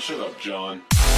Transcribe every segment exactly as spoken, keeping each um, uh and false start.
Shut up, John.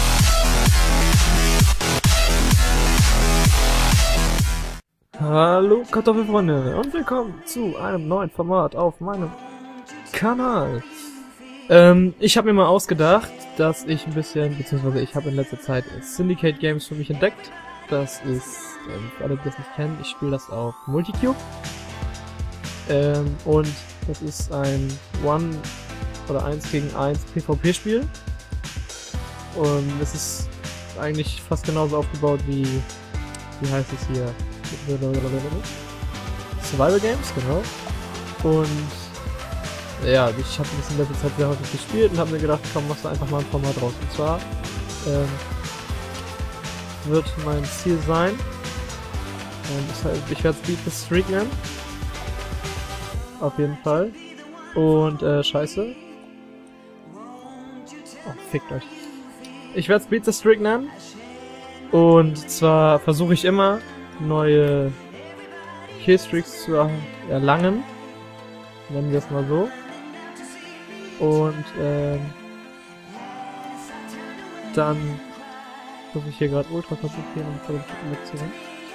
Hallo Kartoffelfreunde und willkommen zu einem neuen Format auf meinem Kanal. Ähm, ich habe mir mal ausgedacht, dass ich ein bisschen, beziehungsweise ich habe in letzter Zeit Syndicate Games für mich entdeckt. Das ist, ähm, für alle, die das nicht kennen, ich spiele das auf Multicube. Ähm, und das ist ein One- oder eins gegen eins PvP-Spiel. Und es ist eigentlich fast genauso aufgebaut wie, wie heißt es hier? Survival Games, genau. Und ja, ich habe das in letzter Zeit sehr häufig gespielt und habe mir gedacht, komm, machst du einfach mal ein Format raus. Und zwar ähm, wird mein Ziel sein, ähm, das heißt, ich werde Beat the Streak nennen. Auf jeden Fall. Und äh, scheiße. Oh, fickt euch. Ich werde Beat the Streak nennen. Und zwar versuche ich immer, neue Killstreaks zu erlangen. Nennen wir es mal so. Und ähm, dann muss ich hier gerade ultra konzentrieren, um vor dem Typen wegzurennen.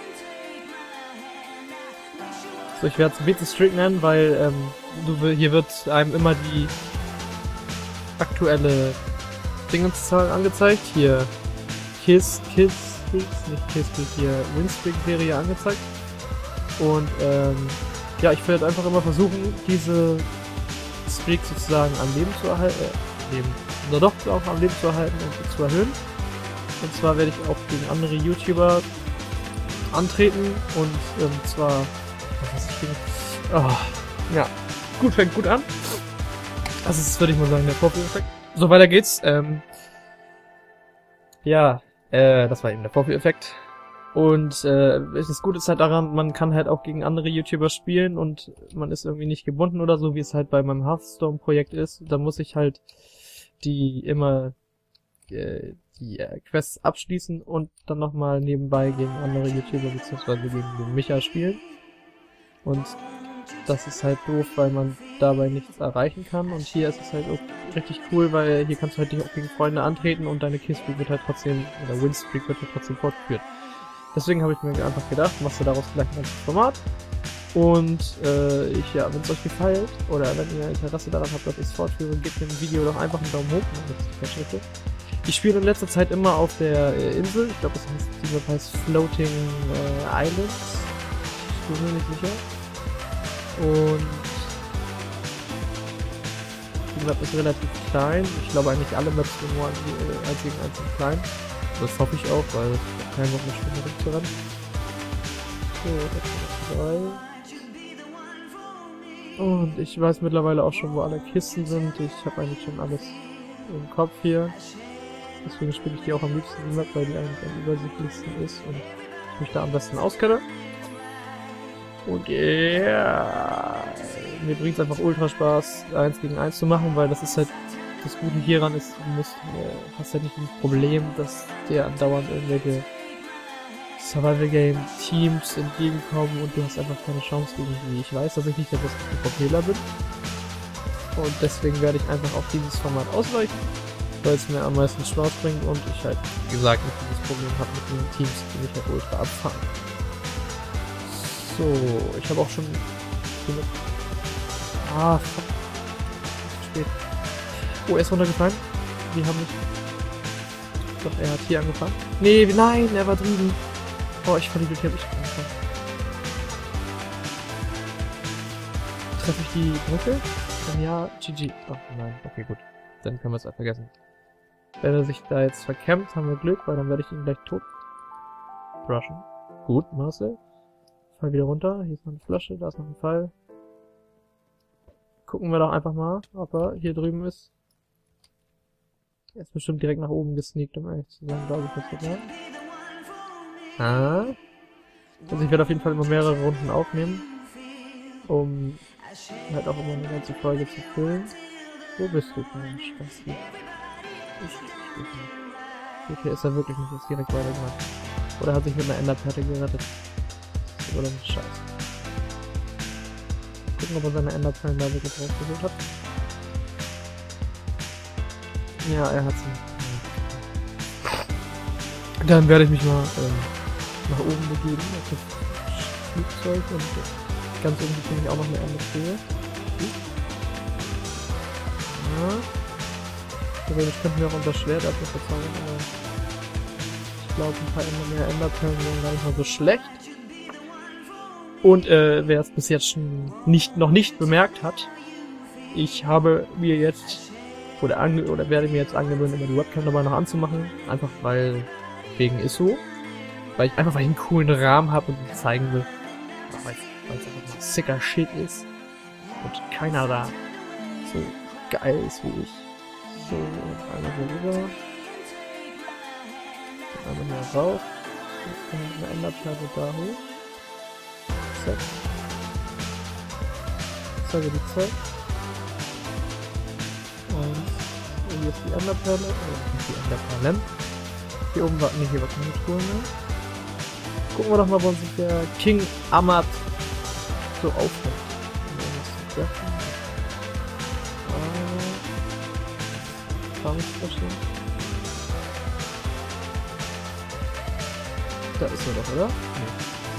So, ich werde es Beat the Streak nennen, weil ähm, du, hier wird einem immer die aktuelle Dingenszahl angezeigt. Hier Kills, Kills, Kills, nicht Killstreak, hier Winstreak-Serie angezeigt. Und ähm, ja, ich werde einfach immer versuchen, diese Streak sozusagen am Leben zu erhalten, äh, Leben, nur doch auch am Leben zu erhalten und zu erhöhen. Und zwar werde ich auch gegen andere YouTuber antreten und ähm, zwar, was ist das? Oh, ja, gut, fängt gut an. Das ist, würde ich mal sagen, der Vorführeffekt. So, weiter geht's. Ähm, ja, äh, das war eben der Vorführeffekt. Und äh, das Gute ist halt daran, man kann halt auch gegen andere YouTuber spielen und man ist irgendwie nicht gebunden oder so, wie es halt bei meinem Hearthstone-Projekt ist. Da muss ich halt die immer äh, die äh, Quests abschließen und dann nochmal nebenbei gegen andere YouTuber beziehungsweise gegen den Micha spielen. Und das ist halt doof, weil man dabei nichts erreichen kann. Und hier ist es halt auch richtig cool, weil hier kannst du halt dich auch gegen Freunde antreten und deine Killstreak wird halt trotzdem, oder Winstreak wird halt trotzdem fortgeführt. Deswegen habe ich mir einfach gedacht, machst du daraus gleich ein ganzes Format. Und äh, ich, ja, wenn es euch gefällt, oder wenn ihr Interesse daran habt, dass ich es fortführe, gebt dem Video doch einfach einen Daumen hoch, das ist die Fortschritte. Ich spiele in letzter Zeit immer auf der äh, Insel, ich glaube, das heißt, die Map heißt Floating äh, Islands. Ich bin mir nicht sicher. Und die Map ist relativ klein. Ich glaube eigentlich alle Maps sind nur eins gegen eins sind klein. Das hoffe ich auch, weil ich habe keinen Bock mehr Stunde rumzurennen. So, das sind drei. Und ich weiß mittlerweile auch schon, wo alle Kisten sind. Ich habe eigentlich schon alles im Kopf hier. Deswegen spiele ich die auch am liebsten die Map, weil die eigentlich am übersichtlichsten ist und ich mich da am besten auskenne. Und ja, yeah, mir bringt es einfach ultra Spaß, eins gegen eins zu machen, weil das ist halt, das Gute hieran ist, du musst, äh, hast halt nicht das Problem, dass dir andauernd irgendwelche Survival Game Teams entgegenkommen und du hast einfach keine Chance gegen die. Ich weiß, dass ich nicht der beste PvPler bin. Und deswegen werde ich einfach auf dieses Format ausweichen, weil es mir am meisten Spaß bringt und ich halt, wie gesagt, nicht dieses Problem habe mit den Teams, die mich halt ultra abfahren. So, ich habe auch schon... Ah, fuck. Spät. Oh, er ist runtergefallen. Die haben mich... Ich glaube, er hat hier angefangen. Nee, nein, er war drüben. Oh, ich verliere hier. Ich angefangen. Treffe ich die Brücke? Dann ja, G G. Ach nein, okay, gut. Dann können wir es auch vergessen. Wenn er sich da jetzt verkämpft, haben wir Glück, weil dann werde ich ihn gleich tot brushen. Gut, Marcel. Fall wieder runter. Hier ist noch eine Flasche, da ist noch ein Pfeil. Gucken wir doch einfach mal, ob er hier drüben ist. Er ist bestimmt direkt nach oben gesneakt, um ehrlich zu sein, glaube ich, das wird ja. Ah. Also ich werde auf jeden Fall immer mehrere Runden aufnehmen, um halt auch immer eine ganze Folge zu füllen. Wo bist du, Mensch? Das hier. Okay, ist er wirklich nicht jetzt direkt weitergemacht. Oder hat sich mit einer Enderperle gerettet. Oder ein Scheiß. Gucken, ob er seine Enderperlen da wirklich rausgeholt hat. Ja, er hat sie. Dann werde ich mich mal ähm, nach oben begeben, auf das Flugzeug, und ganz oben finde ich auch noch eine andere Tür. Ja. Theoretisch könnten wir auch unser Schwert dafür verzaubern, aber ich glaube, ein paar mehr Enderperlen wären gar nicht mal so schlecht. Und äh, wer es bis jetzt schon nicht, noch nicht bemerkt hat, ich habe mir jetzt, oder, ange oder werde mir jetzt angewöhnen, immer die Webcam dabei noch anzumachen, einfach weil, wegen ist so, weil ich einfach weil ich einen coolen Rahmen habe und ihn zeigen will, weil es einfach ein sicker Shit ist und keiner da so geil ist wie ich. So, und einmal hier rüber, und einmal hier rauf, und eine Enderperle da hoch. Zack. Zeige die Zeit. Und hier ist die Enderperle, oder nicht die Enderperlen. Hier oben war, ne, hier war keine Truhe mehr. Gucken wir doch mal, wo sich der King Amat so aufhält. Da ist er doch, oder? Nee.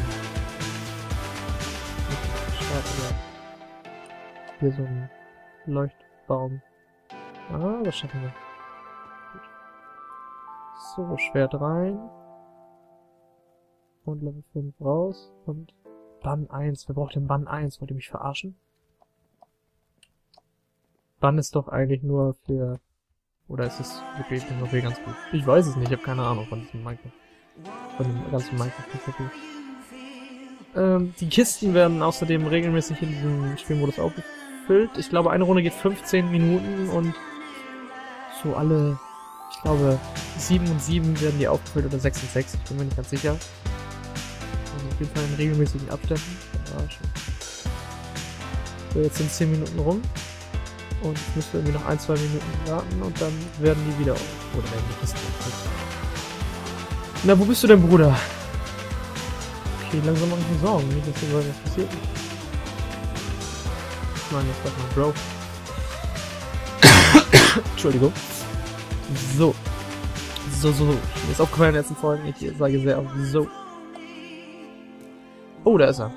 Hier so ein Leuchtbaum. Ah, das schaffen wir. Gut. So, Schwert rein. Und Level fünf raus. Und Bann eins. Wer braucht denn Bann eins? Wollt ihr mich verarschen? Bann ist doch eigentlich nur für... Oder ist es wirklich nur für ganz gut? Ich weiß es nicht, ich habe keine Ahnung von diesem Minecraft. Von dem ganzen Minecraft. Ähm, die Kisten werden außerdem regelmäßig in diesem Spielmodus aufgefüllt. Ich glaube, eine Runde geht fünfzehn Minuten und so alle, ich glaube, sieben und sieben werden die aufgefüllt oder sechs und sechs. Ich bin mir nicht ganz sicher. Also auf jeden Fall in regelmäßigen Abständen. Ja, schon. So, jetzt sind zehn Minuten rum. Und ich müsste irgendwie noch ein, zwei Minuten warten und dann werden die wieder auf. Oder werden die Kisten aufgefüllt. Na, wo bist du denn, Bruder? Okay, langsam mache ich mir Sorgen, nicht, dass hier was passiert ist. Ich meine, jetzt doch mal Bro. Entschuldigung. So. So, so, so. Mir ist aufgefallen in den letzten Folgen, ich sage sehr oft so. Oh, da ist er.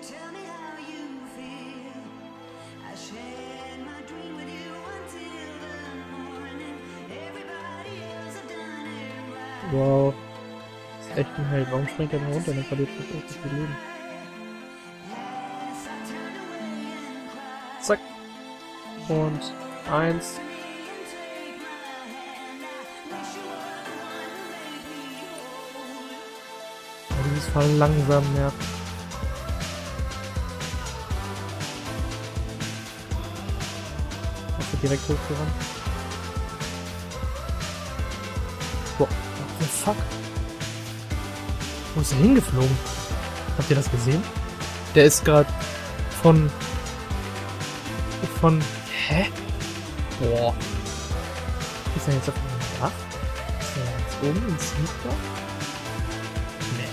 Wow. Das ist echt ein Held. Warum springt er denn runter? Dann verliert er richtig viel Leben. Zack. Und eins. Oh, dieses Verlangsamen nervt. Hast du direkt hochgerannt? Boah, what the fuck? Wo ist er hingeflogen? Habt ihr das gesehen? Der ist gerade von... Von... Hä? Boah. Ist er jetzt auf dem Dach? Ist er jetzt oben im Sneakdach? Nee.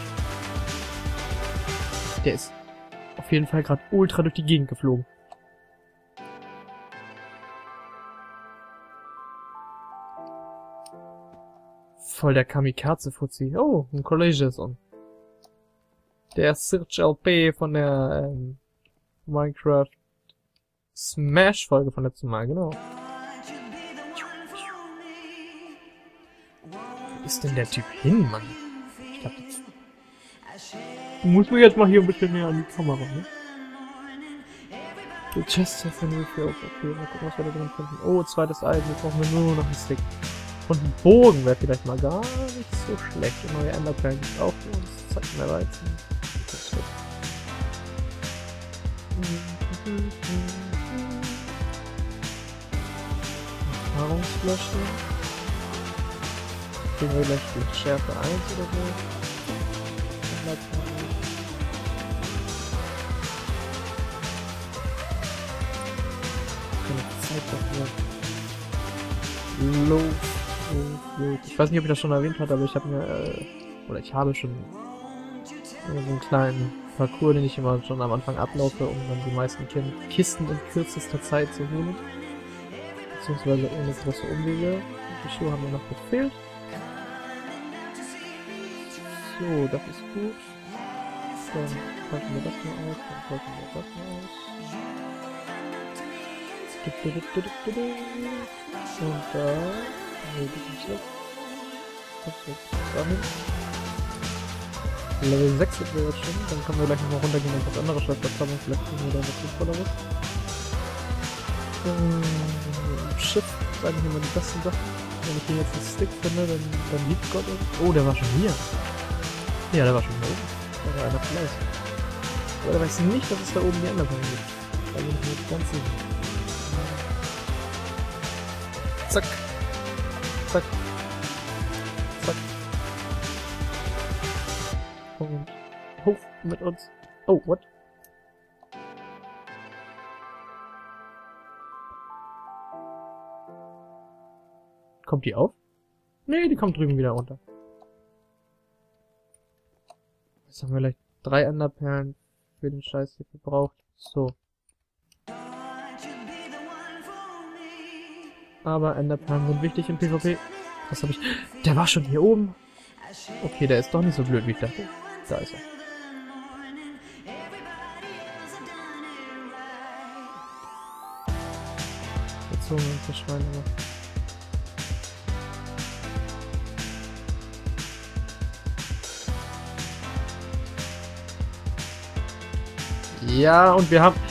Der ist auf jeden Fall gerade ultra durch die Gegend geflogen. Voll der Kamikaze-Fuzzi. Oh, ein Collage ist on. Der Search L P von der ähm, Minecraft Smash-Folge von letztem Mal, genau. Wo ist denn der Typ hin, Mann? Ich glaub, jetzt... Du musst mir jetzt mal hier ein bisschen näher an die Kamera, ne? Die Chest hat eine Refill. Okay, mal gucken, was wir da drin finden. Oh, zweites Eisen. Jetzt brauchen wir nur noch einen Stick. Und ein Bogen wäre vielleicht mal gar nicht so schlecht. Und neue Enderperlen gibt es auch für uns. Zack, mehr Weizen. Nahrungsflasche. Kriegen wir gleich die Schärfe eins oder so. Keine Zeit dafür. Los. Ich weiß nicht, ob ich das schon erwähnt hatte, aber ich habe mir, äh, oder ich habe schon so einen kleinen Parcours, den ich immer schon am Anfang ablaufe, um dann die meisten Kisten in kürzester Zeit zu holen. Beziehungsweise ohne große Umwege. Die Schuhe haben mir noch gefehlt. So, das ist gut. Dann packen wir das mal aus, dann packen wir das mal aus. Und da... Nee, das ist das. Das wird dahin. Level sechs sind wir jetzt schon, dann können wir gleich nochmal runtergehen und was anderes Schallplatz haben, vielleicht kriegen wir da was Sinnvolleres. Ähm, Schiff ist eigentlich immer die besten Sachen. Wenn ich hier jetzt einen Stick finde, dann, dann liebt Gott uns. Oh, der war schon hier. Ja, der war schon hier oben. Da war einer vielleicht. Aber da weiß ich nicht, dass es da oben die Enderperlen gibt. Da bin ich mir nicht ganz sicher. Zack. Zack. Zack. Und hoch mit uns. Oh, what? Kommt die auf? Nee, die kommt drüben wieder runter. Jetzt haben wir gleich drei Enderperlen für den Scheiß hier gebraucht. So. Aber Enderperlen sind wichtig im PvP. Was habe ich... Der war schon hier oben. Okay, der ist doch nicht so blöd, wie ich dachte. Da ist er. Jetzt holen wir uns das Schwein immer. Ja, und wir haben...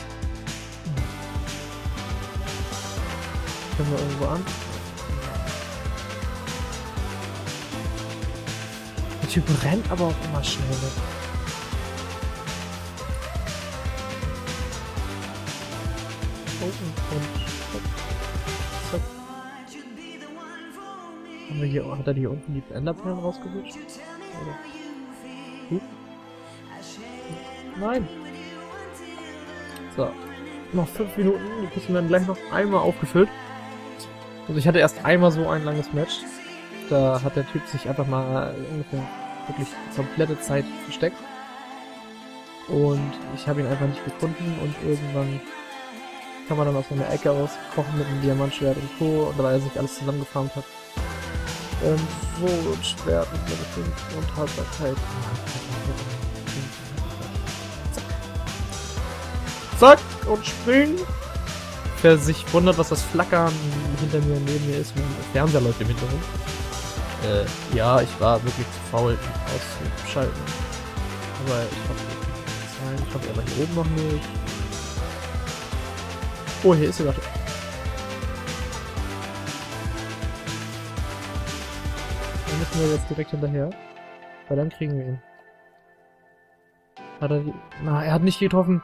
Können wir irgendwo an? Der Typ rennt aber auch immer schnell weg. Oh, und... und zack, zack. Haben wir hier... Hat er hier unten die Enderperlen rausgewischt? Oder? Gut. Nein! So, noch fünf Minuten, die Kisten werden gleich noch einmal aufgefüllt. Also ich hatte erst einmal so ein langes Match. Da hat der Typ sich einfach mal ungefähr wirklich die komplette Zeit versteckt. Und ich habe ihn einfach nicht gefunden und irgendwann kam er dann aus einer Ecke auskochen mit einem Diamantschwert und Co. Und weil er sich alles zusammengefarmt hat. Ähm, so ein Schwert mit Level fünf und Haltbarkeit. Zack, und springen. Wer sich wundert, was das Flackern hinter mir neben mir ist, mein Fernseher läuft im Hintergrund. Äh, ja, ich war wirklich zu faul, ihn auszuschalten. Aber ich hoffe, ich hoffe, er war hier oben noch nicht. Oh, hier ist er, warte. Dann müssen wir jetzt direkt hinterher. Weil dann kriegen wir ihn. Hat er die... Na, er hat nicht getroffen.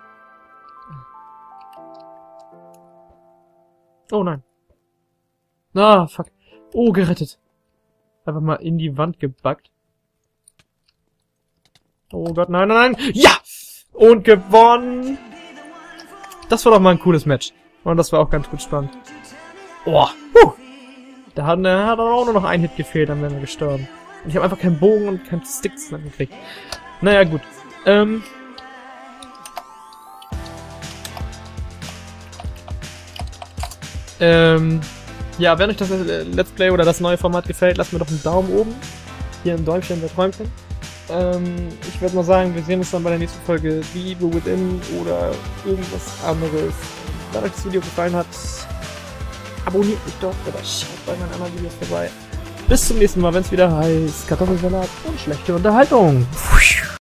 Oh nein. Ah, fuck. Oh, gerettet. Einfach mal in die Wand gebackt. Oh Gott, nein, nein, nein. Ja! Und gewonnen. Das war doch mal ein cooles Match. Und das war auch ganz gut spannend. Oh, huh. Da hat, da hat auch nur noch ein Hit gefehlt, dann wären wir gestorben. Und ich habe einfach keinen Bogen und keinen Stick zusammengekriegt. Naja, gut. Ähm... Ähm, ja, wenn euch das Let's Play oder das neue Format gefällt, lasst mir doch einen Daumen oben. Hier ein Däumchen, der Träumchen. Ähm, ich würde mal sagen, wir sehen uns dann bei der nächsten Folge The Evil Within oder irgendwas anderes. Wenn euch das Video gefallen hat, abonniert mich doch oder schaut bei meinen anderen Videos vorbei. Bis zum nächsten Mal, wenn es wieder heißt Kartoffelsalat und schlechte Unterhaltung.